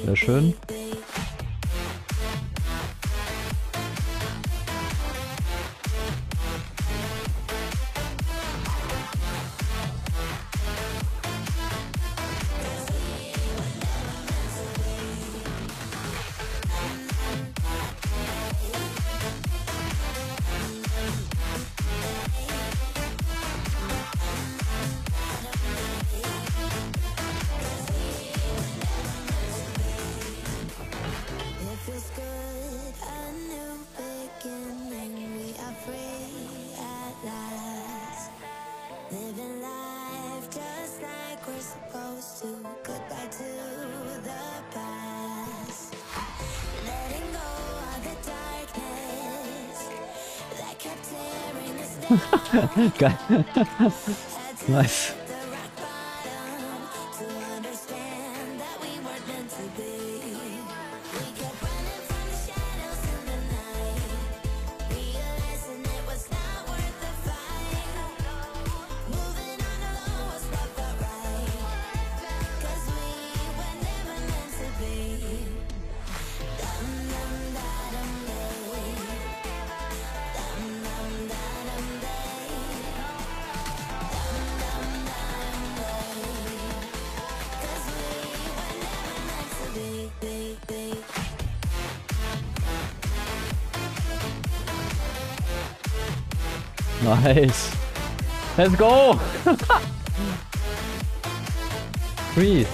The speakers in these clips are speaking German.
Sehr schön. Geil. Nice. Nice. Let's go. Breathe.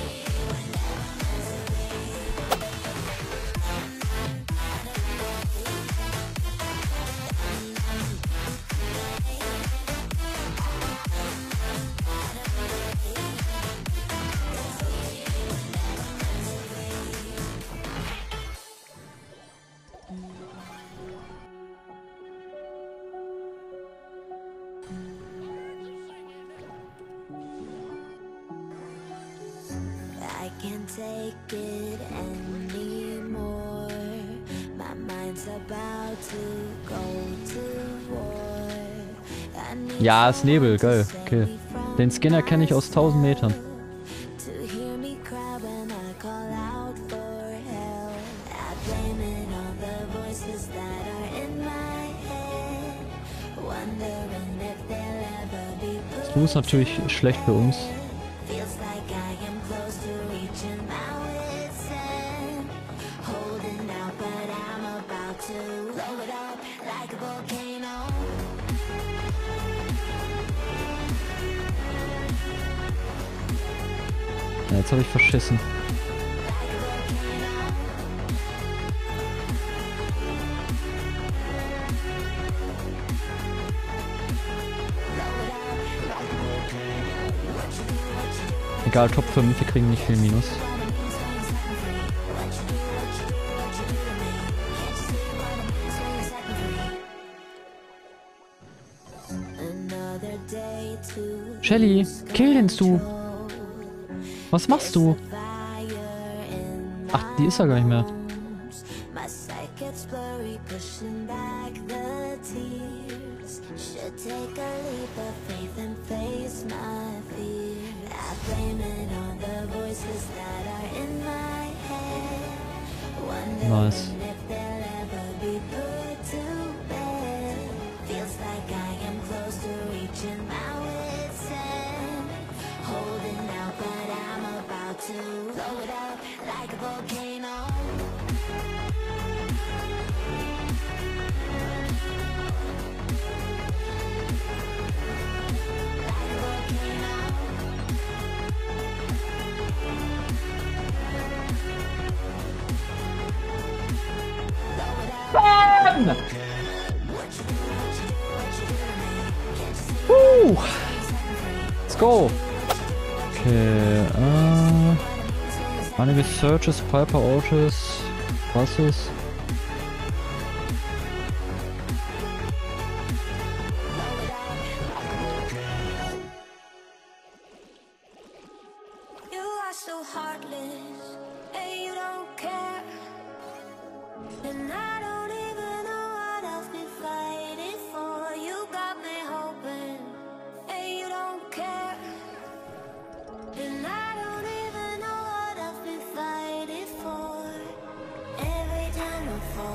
I can't take it anymore. My mind's about to go to war. Ja, ist Nebel, geil. Okay. Den Skin erkenne ich aus 1000 Metern. Du ist natürlich schlecht für uns. Ja, jetzt habe ich verschissen. Egal, Top 5, wir kriegen nicht viel Minus. Shelly, kill den Stu. Was machst du? Ach, die ist ja gar nicht mehr. Nice. Let's go. Okay, einige Searches, Piper, Otis, was ist?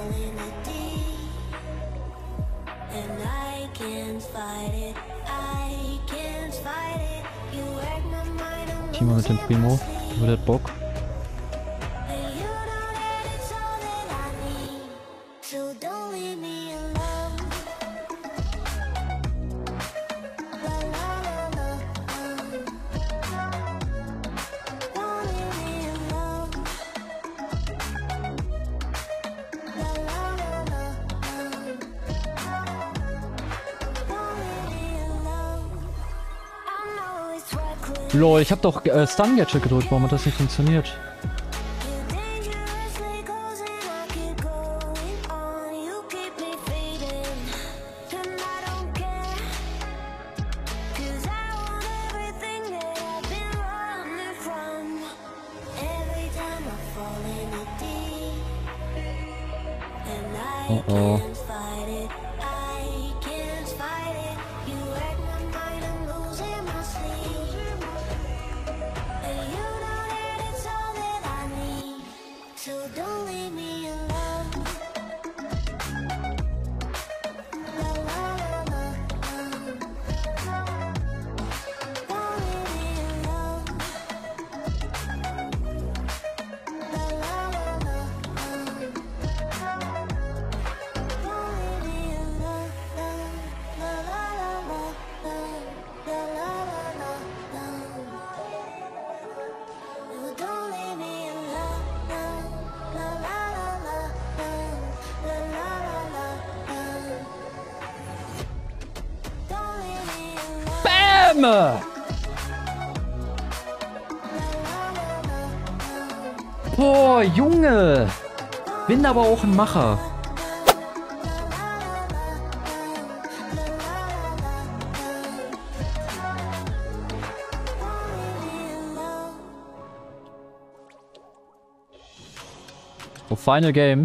falling deep, and I can't fight it. I can't fight it. You wreck my mind. I'm Geh mal mit dem Primo. Über der Bock. and you know that it's all that I need. So don't leave me alone. La la la la. Don't leave me alone. La la la la. Don't leave me alone. I know it's reckless. Lol, ich hab doch Stun Gadget gedrückt. Warum hat das nicht funktioniert? You're dangerously close and I keep going on. You keep me fading, and I don't care. 'Cause I want everything that I've been running from. Every time I fall in a deep, and I can't fight it. I can't fight it. You wreck my mind, I'm losing my sleep. And you know that it's all that I need. So don't leave me alone. La la la la. Don't leave me alone. La la la la. Don't leave me alone. La la la la. La la la la. No, don't leave me alone. La la la la. La la la la. Don't leave me alone. Bam! Boah, Junge! Bin aber auch ein Macher. So, Final Game.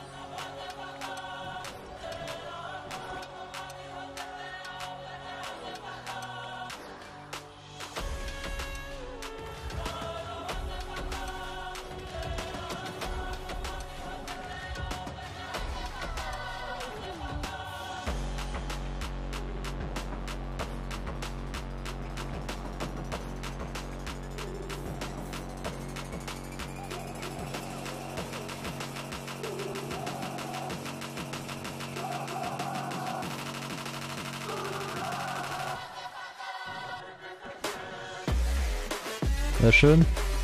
Sehr schön.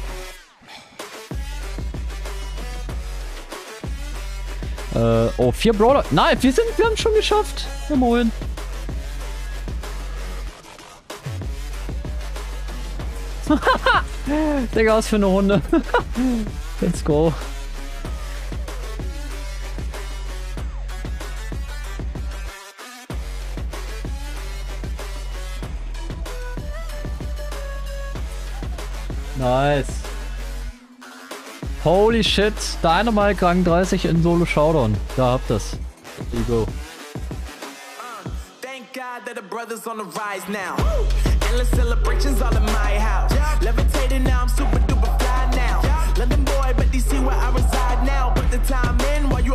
Oh, 4 Brawler. Nein, wir haben es schon geschafft. Ja, moin. Digga, was für eine Runde. Let's go. Nice. Holy shit. Dynamite Rang 30 in Solo Showdown. Da habt ihr's. There you go. Thank God that the brothers on the rise now. Endless celebrations all in my house. Levitating now, I'm super duper fly now. London boy, but DC where I reside now. Put the time in while you